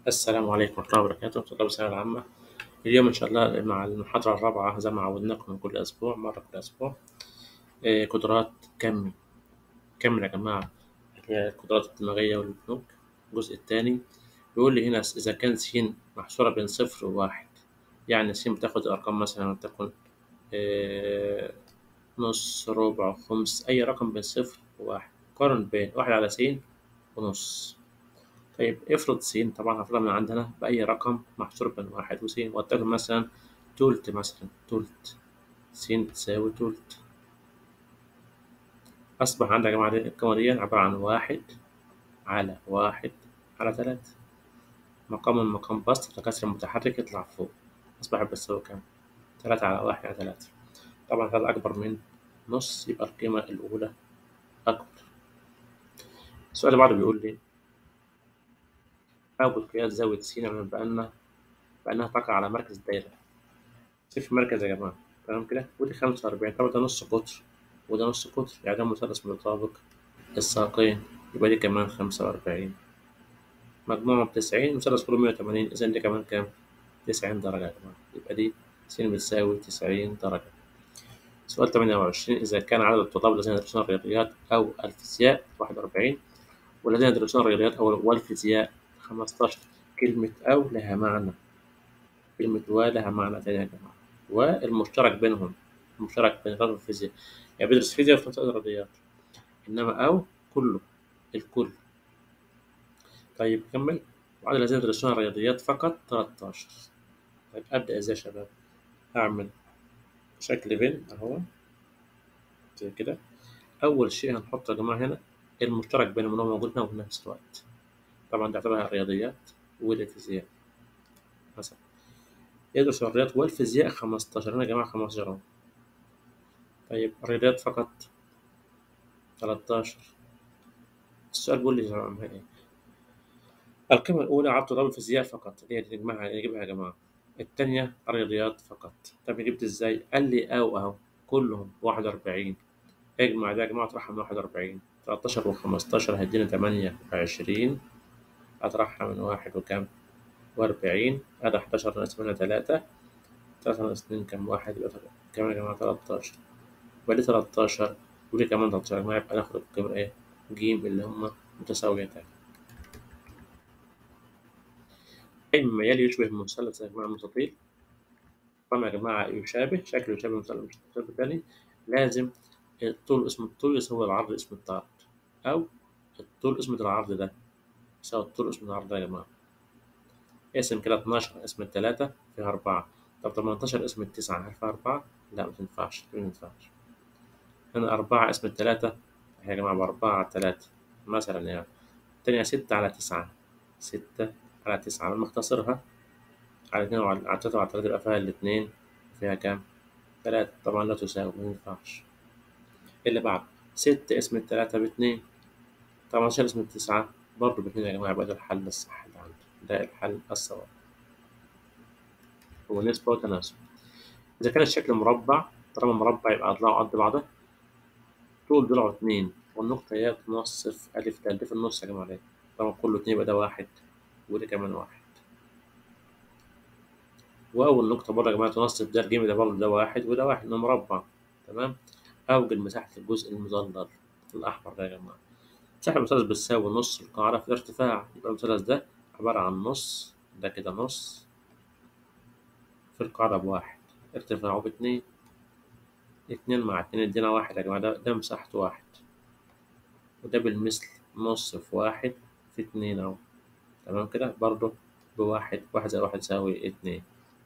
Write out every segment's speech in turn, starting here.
السلام عليكم ورحمة الله وبركاته، طلاب الثانوية العامة. اليوم إن شاء الله مع المحاضرة الرابعة زي ما عودناكم كل أسبوع مرة كل أسبوع. قدرات كم يا جماعة، اللي هي القدرات الدماغية والبنوك. الجزء الثاني بيقول لي هنا إذا كان س محصورة بين صفر وواحد، يعني س بتاخد أرقام مثلا تكون آه، نص ربع خمس، أي رقم بين صفر وواحد. قارن بين واحد على س ونص. طيب افرض س، طبعا هفرض من عندنا بأي رقم محصور بين واحد وس، ولتكن مثلا تلت، مثلا تلت س تساوي تلت. أصبح عندك يا جماعة القيمة دي عبارة عن واحد على واحد على تلاتة. مقام من مقام بسط تكسر متحرك يطلع فوق، أصبح بتساوي كام؟ تلاتة على واحد على تلاتة. طبعا هذا أكبر من نص، يبقى القيمة الأولى أكبر. السؤال اللي بعده بيقول لي أوجد قياس زاوية س بأنها تقع على مركز الدايرة. صفر مركز يا جماعة، تمام كده، ودي 45. طبعا ده نص قطر وده نص قطر، يعني ده مثلث متطابق الساقين، يبقى دي كمان 45. مجموعهم 90، مثلث طوله 180، إذا دي كمان كام؟ 90 درجة يا جماعة، يبقى دي س بتساوي 90 درجة. سؤال 28، إذا كان عدد الطلاب الذين يدرسون الرياضيات أو الفيزياء 41، والذين يدرسون الرياضيات أو والفيزياء 15. كلمة أو لها معنى، كلمة لها معنى تاني يا جماعة. والمشترك بينهم، المشترك بين الرياضة والفيزياء، يعني بيدرس فيزياء وفي نفس الوقت رياضيات. إنما أو كله، الكل. طيب كمل. وعدد الذين يدرسون الرياضيات فقط 13. طيب أبدأ إزاي يا شباب؟ هعمل شكل بين أهو زي كده. أول شيء هنحط يا جماعة هنا المشترك بينهم اللي هو موجود هنا وفي نفس الوقت. طبعا تعتبرها الرياضيات والفيزياء. مثلا يدرس الرياضيات والفيزياء 15 هنا يا جماعة، 15 أهو. طيب الرياضيات فقط 13. السؤال بيقول لي إيه؟ القيمة الأولى عبد طلاب الفيزياء فقط، اللي هي نجمعها نجيبها يا جماعة. التانية الرياضيات فقط. طب جبت إزاي؟ قال لي أو أهو كلهم 41. اجمع ده يا جماعة اطرحها من 41، 13 و15 هيدينا 28. أطرحها من واحد وكام؟ و40. هذا 11 ناقص منها 3. 3 ناقص 2 كام؟ واحد. يبقى كمان يا جماعة 13. يبقى دي 13 ودي كمان 13 يا جماعة، يبقى ناخد القيمة إيه؟ ج اللي هما متساويتان. أي مما يلي يشبه المثلث يا جماعة المستطيل. طبعا يا جماعة يشابه، شكله يشابه المثلث التاني، لازم الطول اسم الطول يساوي العرض اسم الطرد، أو الطول اسم العرض ده يساوي الطول اسم العرض ده يا جماعة. اقسم كده 12 اسم التلاتة فيها 4. طب 18 اسم التسعة هل فيها 4؟ لا متنفعش، متنفعش. هنا 4 اسم التلاتة يا جماعة ب4 على 3 مثلا يعني. التانية 6 على 9، 6 على 9 لما اختصرها على 2 وعلى 3 وعلى 3 يبقى فيها الاتنين، فيها كام؟ 3. طبعا لا تساوي، مينفعش. اللي بعد 6 اسم التلاتة ب2، 18 اسم التسعة برضه ب2 يا جماعة، يبقى ده الحل الصح اللي عندي، ده الحل الصواب. هو نسبة وتناسب. إذا كان الشكل مربع، طالما مربع يبقى أضلاعه قد بعضها. طول ضلعه 2 والنقطة هي تنصف ألف ده في النص يا جماعة ده. طبعا كله 2 يبقى ده 1 وده كمان 1. وأول نقطة برضه يا جماعة تنصف ده الجيم ده برضه ده 1 وده 1 إنه مربع. تمام. أوجد مساحة الجزء المظلل الأحمر ده يا جماعة. مساحة المثلث بتساوي نص القاعدة في الارتفاع، يبقى المثلث ده عبارة عن نص، ده كده نص في القاعدة بواحد، ارتفاعه ب2. 2 مع 2 يدينا 1 يا جماعة، ده مساحته 1. وده بالمثل نص في 1 في 2 أهو. تمام كده برضه بواحد، 1 زائد 1 يساوي 2.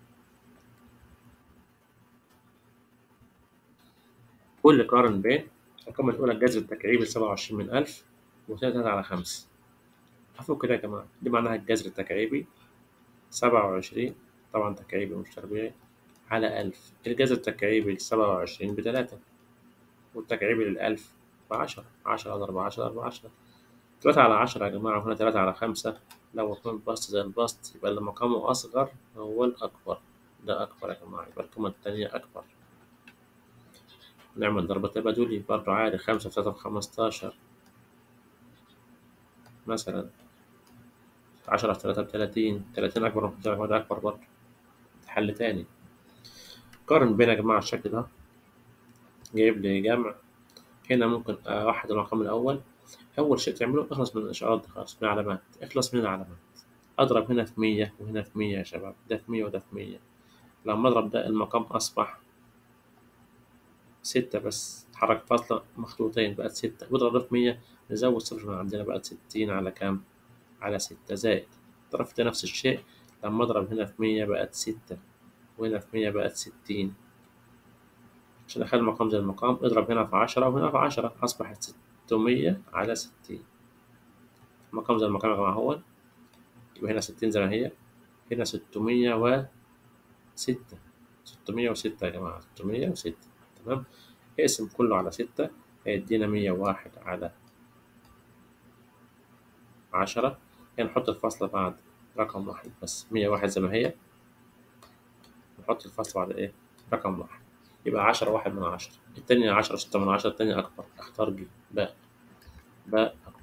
كل قارن بين القيمة الأولى الجذر التكعيبي 27 من 1000 و3 على 5. أفوق كده يا جماعة، دي معناها الجذر التكعيبي 27، طبعا تكعيبي مش تربيعي، على 1000. الجذر التكعيبي ل27 ب3، والتكعيبي لل1000 ب10. 10 على 4 10 على 10. 3 على 10 يا جماعة، وهنا 3 على 5. لو اتنين بسط زي البسط يبقى اللي مقامه أصغر هو الأكبر. ده أكبر يا جماعة، يبقى القيمة التانية أكبر. نعمل ضرب تبادلي برضه عادي، 5 في 3 ب15 مثلا. 10 في 3 ب30، 30 أكبر من 50 ده أكبر برضه. حل تاني. قارن بين يا جماعة الشكل ده جايب لي جمع. هنا ممكن أوحد المقام الأول. أول شيء تعمله اخلص من الإشارات دي خالص، من العلامات، اخلص من العلامات. أضرب هنا في 100 وهنا في 100 يا شباب، ده في 100 وده في 100. لما أضرب ده المقام أصبح 6 بس، اتحرك فاصلة مخطوطين بقت 6، واضرب ده في 100 نزود صفر من عندنا بقت 60 على كام؟ على 6 زائد. ضربت نفس الشيء لما أضرب هنا في 100 بقت 6 وهنا في 100 بقت 60. عشان أخلي المقام زي المقام اضرب هنا في 10 وهنا في 10 أصبحت 600 على 60. المقام زي المقام يا جماعة هو، يبقى هنا 60 زي ما هي، هنا 606. 606 يا جماعة، 606. تمام. اقسم كله على 6 هيدينا 101 على 10. يعني نحط الفاصلة بعد رقم واحد بس، 101 زي ما هي، نحط الفاصلة بعد إيه؟ رقم واحد. يبقى 10 واحد من 10. التانية 10 6 من 10، التانية أكبر، أختار ج. باء. باء أكبر.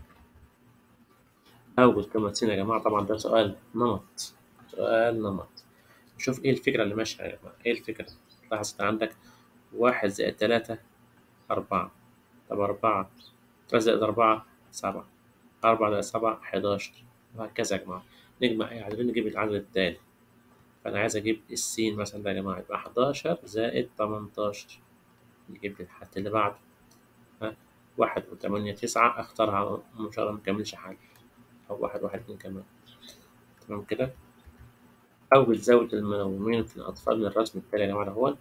أوجد قيمة س يا جماعة. طبعا ده سؤال نمط، سؤال نمط. شوف إيه الفكرة اللي ماشية يا جماعة، إيه الفكرة؟ لاحظ أنت عندك 1 زائد 3 4. طب 4، 3 زائد 4 7، 4 زائد 7 11، وهكذا يا جماعة. نجمع أي عددين نجيب العدد التاني. فأنا عايز أجيب السين مثلا ده يا جماعة، يبقى 11 زائد 18. نجيب لي الحد اللي بعده. ها، 1 و8 9، أختارها إن شاء الله مكملش حل، أو 1 1 2 كمان. تمام كده. أوجد زاوية المنومين في الأطفال من الرسم التالي يا جماعة. هو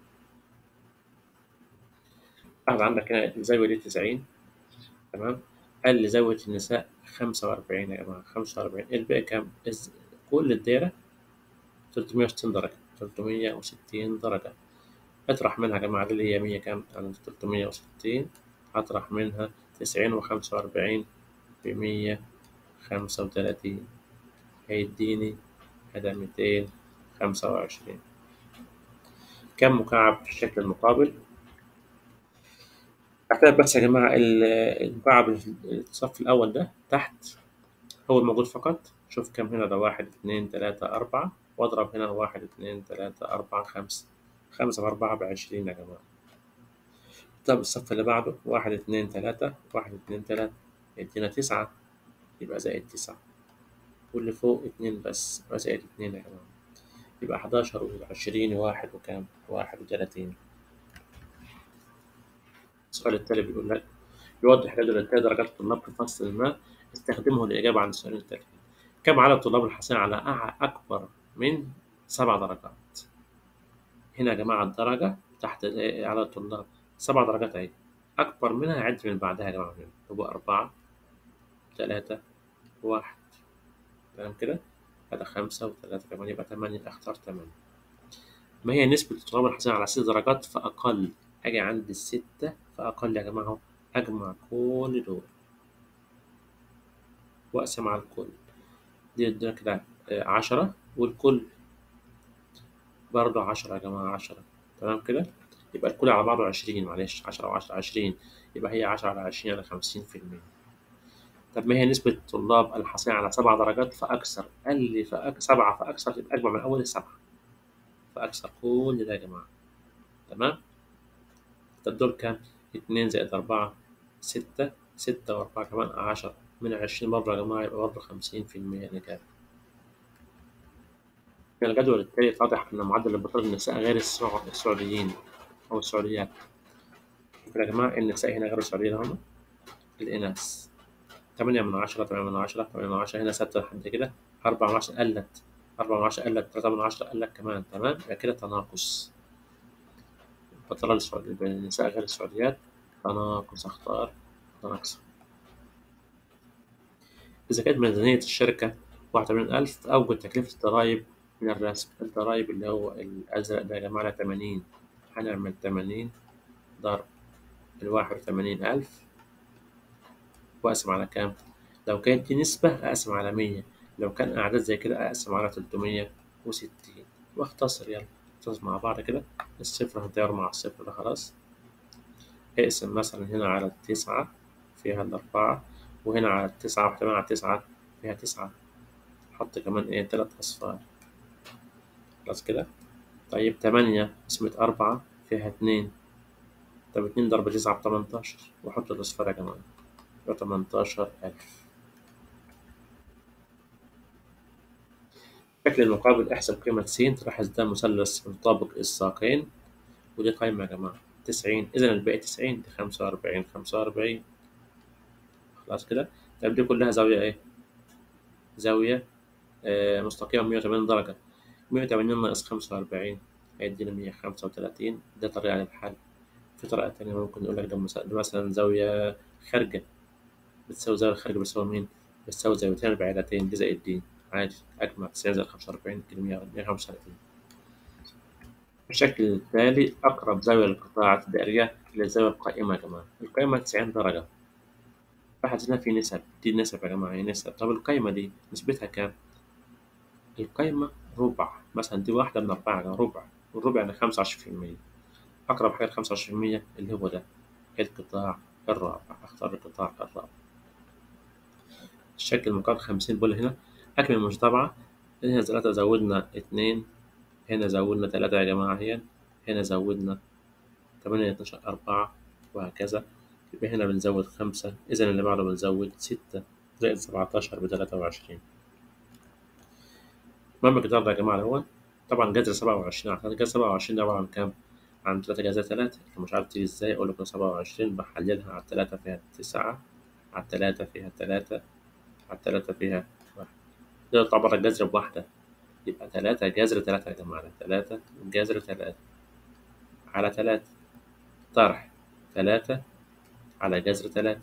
واحد عندك هنا الزاوية دي 90. تمام. قال لي زاوية النساء 45 يا جماعة، 45. الباقي كام؟ كل الدايرة 360 درجة، 360 درجة. اطرح منها يا جماعة دي اللي هي 100 كام؟ يعني 360. هطرح منها 90 و45 ب135، هيديني هذا 225. كم مكعب في الشكل المقابل؟ اعتبر بس يا جماعة المكعب الصف الأول ده تحت هو الموجود فقط. شوف كم هنا، ده 1 2 3 4، واضرب هنا 1 2 3 4 5. 5 في 4 ب20 يا جماعة. طب الصف اللي بعده 1 2 3 1 2 3 يدينا 9، يبقى زائد 9. واللي فوق 2 بس، يبقى زائد 2 يا جماعة. يبقى 11 و20 واحد وكام؟ 31. السؤال التالي بيقول لك يوضح جدول التالي درجات الطلاب في فصل ما، استخدمه للإجابة عن السؤال التالي. كم عدد الطلاب الحاصلين على أكبر من 7 درجات؟ هنا يا جماعة الدرجة تحت عدد الطلاب 7 درجات أهي، أكبر منها عد من بعدها يا جماعة. هو 4 3 1. تمام كده. هذا 5 و3 كمان يبقى 8، أختار 8. ما هي نسبة الطلاب الحاصلين على 6 درجات فأقل؟ أجي عند الستة فأقل يا جماعة أهو، أجمع كل دول وأقسم على الكل. دي ادينا كده 10، والكل برضه 10 يا جماعة، 10. تمام كده. يبقى الكل على بعضه 20، معلش 10 و10 20، يبقى هي 10 على 20 على 50%. طب ما هي نسبة الطلاب الحاصلين على 7 درجات فأكثر؟ قال لي 7 فأكثر، يبقى أجمع من أول ال7 فأكثر كل ده يا جماعة. تمام. طب دول كام؟ 2 زائد 4 6، 6 و4 كمان 10، من 20 برضه يا جماعة، يبقى برضه 50% الإجابة. من الجدول التالي يتضح أن معدل البطالة للنساء غير السعوديين أو السعوديات. يا جماعة النساء هنا غير السعوديين هم الإناث. 8 من 10، 8 من 10، 8 من 10 هنا ثابتة لحد كده. 4 من 10 قلت، 4 من 10 قلت، 3 من 10 قلت كمان. تمام. يبقى كده تناقص. البطالة للسعوديين بين النساء غير السعوديات تناقص، أختار تناقص. إذا كانت ميزانية الشركة 81,000 أوجد تكلفة الضرايب من الرسم. الضرايب اللي هو الأزرق ده يا جماعة 80. هنعمل 80 ضرب 81,000 وأقسم على كام؟ لو كانت دي نسبة أقسم على 100، لو كان أعداد زي كده أقسم على 360. واختصر، يلا نختصر مع بعض كده. الصفر هتطير مع الصفر ده خلاص. اقسم مثلا هنا على 9 فيها 4، وهنا على 9 واحتمال على 9 فيها 9. نحط كمان إيه 3 أصفار. خلاص كده. طيب 8 قسمة 4 فيها 2. طب 2 ضرب 9 ب18 وأحط الأصفار يا جماعة يبقى 18,000. الشكل المقابل احسب قيمة س. تلاحظ ده مثلث مطابق الساقين ودي قايمة يا جماعة 90. إذا الباقي 90 دي 45 45. خلاص كده. طيب دي كلها زاوية إيه؟ زاوية مستقيمة 180 درجة. 180 ناقص 45 هيدينا 135. ده طريقة للحل. في طريقة تانية ممكن نقول لك ده مثلا زاوية خارجة بتساوي زاوية الخارجة بتساوي مين؟ بتساوي زاويتين البعيدتين دي زائد دي. عادي أجمع 90 زائد 45 كده 135. الشكل التالي أقرب زاوية للقطاعات الدائرية إلى الزاوية القائمة يا جماعة. القائمة 90 درجة. لاحظ هنا في نسب. دي نسب يا جماعة هي نسب. طب القائمة دي نسبتها كام؟ القائمة ربع. مثلا دي واحدة من 4 ربع. والربع يعني 25%. أقرب حاجة 25% اللي هو ده القطاع الرابع. أختار القطاع الرابع. الشكل المقابل 50 بقول هنا أكمل المجتمع. هنا 3 زودنا 2. هنا زودنا 3 يا جماعة هنا زودنا 8 12 4 وهكذا. يبقى هنا بنزود 5. إذا اللي بعده بنزود 6 زائد 17 ب23. المهم الجدار ده يا جماعة هو طبعا جذر 27 على 3. جذر 27 ده عبارة عن كام؟ عن 3 جذر 3. أنت مش عارف تيجي إزاي أقول لك 27 بحللها على 3 فيها 9 على 3 فيها 3 على 3 فيها 1. ده تعتبر الجذر بواحدة. يبقى 3 جذر 3 يا جماعة. 3 جذر 3 على 3 طرح 3 على جذر 3.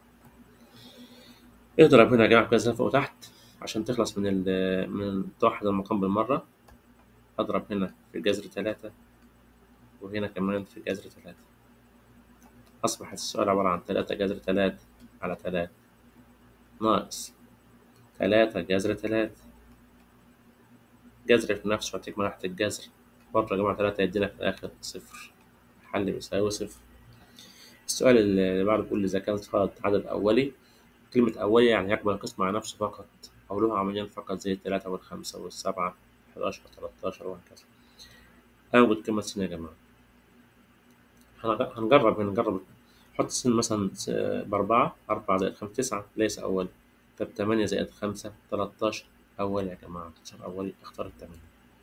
اضرب هنا يا جماعة جذر فوق وتحت عشان تخلص من توحد المقام بالمرة. أضرب هنا في جذر 3 وهنا كمان في جذر 3. أصبح السؤال عبارة عن 3 جذر 3 على 3 ناقص 3 جذر 3. جذر في نفسه هتجمع تحت الجذر برضه يا جماعة 3 يدينا في الآخر 0. الحل بيساوي 0. السؤال اللي بعده بيقول لي إذا كان صاد عدد أولي. كلمة أولي يعني يقبل القسم على نفسه فقط أو له عمليا فقط زي 3 و5 و7 11 و13 وهكذا. أوجد قيمة س يا جماعة. هنجرب حط س مثلا ب4. 4 زائد 5 9 ليس أولي. طب 8 زائد 5 13 أولي يا جماعة. 13 أولي. أختار ال8.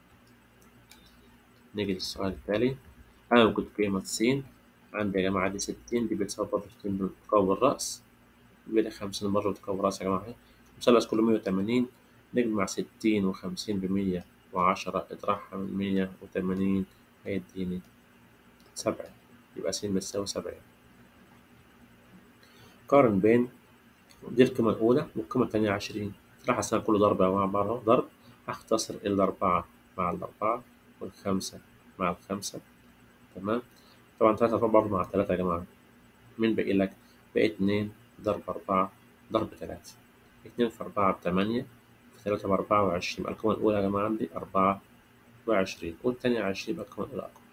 نيجي للسؤال التالي. أوجد قيمة س. عندي يا جماعة دي 60. دي بتساوي برضه 60 بتقوي الرأس. يبقى دي 50 برضه بتقوي الرأس يا جماعة. مثلث كله 180. نجمع 60 و50 ب110 اطرحها من 180 هيديني 7. يبقى س بتساوي 7. قارن بين دي القيمة الأولى والقيمة التانية 20. راح أسمع كل ضرب مع بعض ضرب. هختصر ال4 مع ال4 وال5 مع ال5. تمام. طبعا 3 برضه مع 3 يا جماعة. مين باقي لك؟ باقي 2 ضرب 4 ضرب 3. 2 في 4 ب8 في 3 ب24. يبقى القيمة الأولى يا جماعة عندي 24 والتانية 20. يبقى القيمة الأولى أكبر.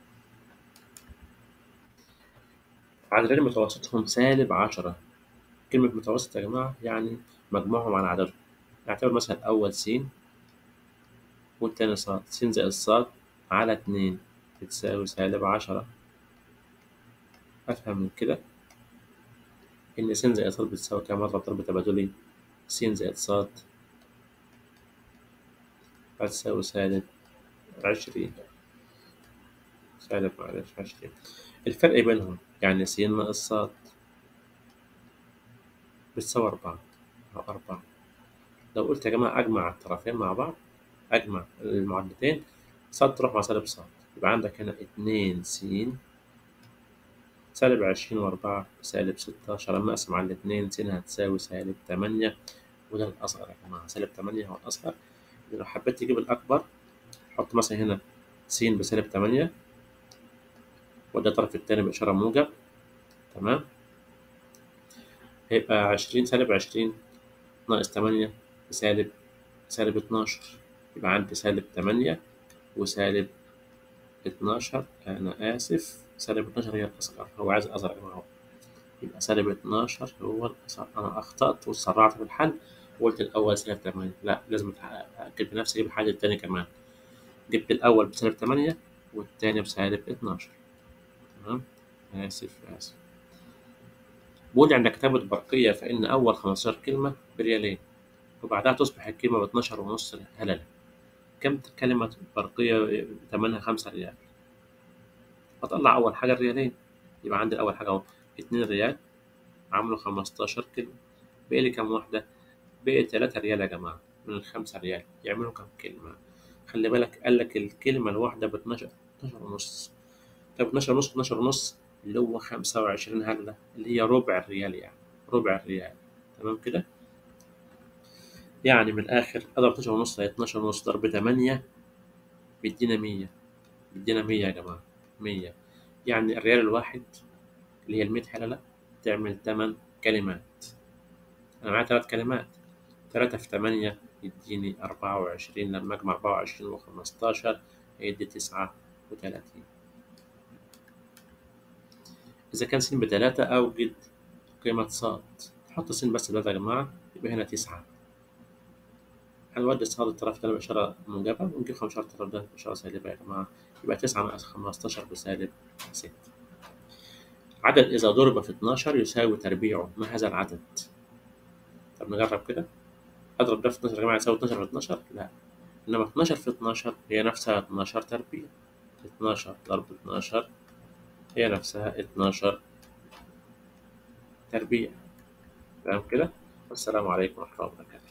عددين متوسطهم -10. كلمة متوسط يا جماعة يعني مجموعهم على عددهم. نعتبر مثلا الأول س والتاني ص. س زائد ص على 2 بتساوي -10. أفهم من كده إن س زائد ص بتساوي كام؟ مضرب ضرب تبادلي. س زائد ص هتساوي -20. معلش 20. الفرق بينهم يعني س ناقص ص بتساوي 4. 4. لو قلت يا جماعة أجمع الطرفين مع بعض أجمع المعادلتين ص تروح مع سالب ص. يبقى عندك هنا 2 س -20 و4 -16. لما أقسم على الاتنين س هتساوي -8. وده الأصغر يا جماعة. -8 هو الأصغر. لو حبيت تجيب الأكبر حط مثلا هنا س ب8 وده الطرف التاني بإشارة موجب. تمام. هيبقى 20 -20 ناقص 8 -12. يبقى عندي -8 وسالب 12. أنا آسف -12 هي الأصغر. هو عايز الأصغر يا جماعة. يبقى -12 هو الأصغر. أنا أخطأت واتسرعت في الحل وقلت الأول -8، لا لازم أتأكد بنفسي أجيب الحل التاني كمان. جبت الأول ب8 والتاني ب12. تمام. آسف. بقول عند كتابة برقية فإن أول 15 كلمة بريالين وبعدها تصبح الكلمة ب12.5 هللة. كم كلمة برقية ثمنها 5 ريال؟ هطلع أول حاجة الريالين، يبقى عندي أول حاجة أهو 2 ريال عملوا 15 كلمة. بقي لي كام واحدة؟ بقي 3 ريال يا جماعة من ال5 ريال يعملوا كام كلمة؟ خلي بالك قال لك الكلمة الواحدة ب12، 12 ونص. طب 12 ونص 12 ونص اللي هو 25 هلة، اللي هي ربع الريال يعني، ربع الريال. تمام كده؟ يعني من الآخر أضرب 12 ونص هي 12 ونص ضرب 8 بيدينا 100. بيدينا 100 يا جماعة، 100. يعني الريال الواحد اللي هي ال100 هللة تعمل 8 كلمات. أنا معايا 3 كلمات، 3 في 8 يديني 24. لما أجمع 24 و15 هيدي 39. إذا كان س ب3 أوجد قيمة ص. تحط س بس دلوقتي يا جماعة، يبقى هنا 9. هنودي ص الطرف ده بإشارة موجبة ونجيب 15 الطرف ده بإشارة سالبة يا جماعة، يبقى 9 ناقص 15 -6. عدد إذا ضرب في 12 يساوي تربيعه، ما هذا العدد؟ طب نجرب كده. أضرب ده في 12 يا جماعة يساوي 12 في 12؟ لا، إنما 12 في 12 هي نفسها 12 تربيع. 12 ضرب 12 هي نفسها 12 تربيع. تمام كده؟ والسلام عليكم ورحمة الله وبركاته.